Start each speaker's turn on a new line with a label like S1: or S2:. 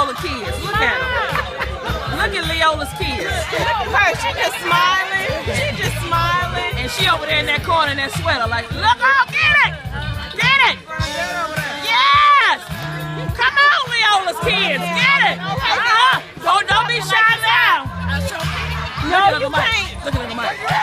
S1: Leola kids. Look at them. Look at Leola's kids. Look at her. She just smiling. She just smiling. And she over there in that corner in that sweater like, look, oh, get it. Get it. Yes. Come on, Leola's kids. Get it. Don't be shy now. No, you can't. Look at the mic.